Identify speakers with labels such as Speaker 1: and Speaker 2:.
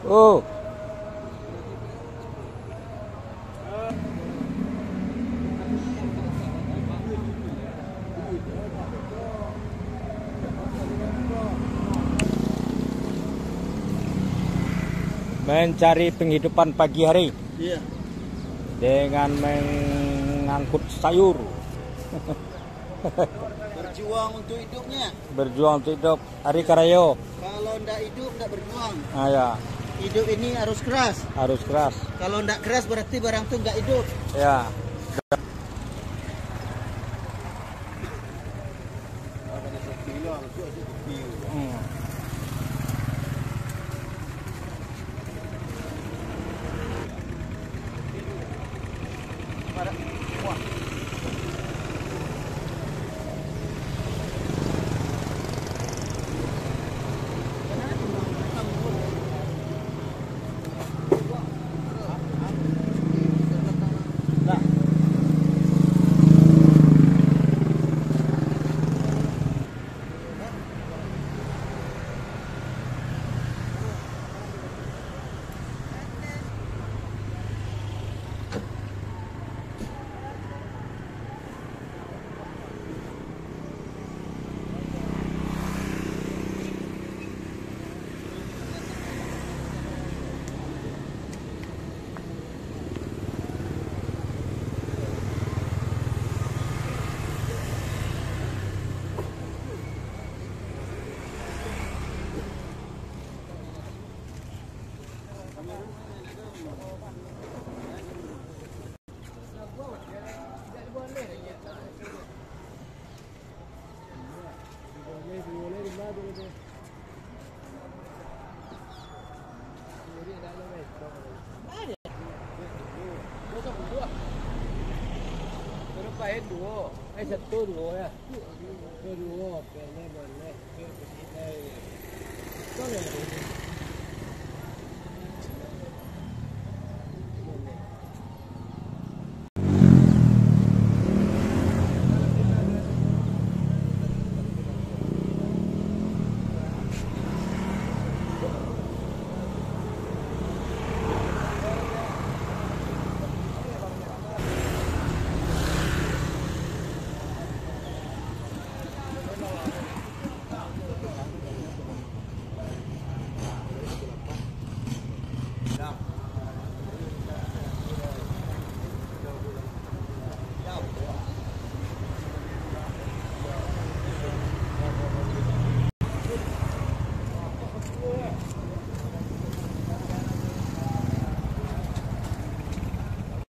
Speaker 1: Oh. Mencari penghidupan pagi hari.
Speaker 2: Iya.
Speaker 1: Dengan mengangkut sayur.
Speaker 2: Berjuang untuk hidupnya.
Speaker 1: Berjuang untuk hidup. Hari Karayo.
Speaker 2: Kalau ndak hidup ndak berjuang.
Speaker 1: Ah ya.
Speaker 2: Hidup ini harus keras.
Speaker 1: Harus keras.
Speaker 2: Kalau ndak keras berarti barang itu nggak hidup.
Speaker 1: Ya. Satu dua ya. Dua, boleh boleh.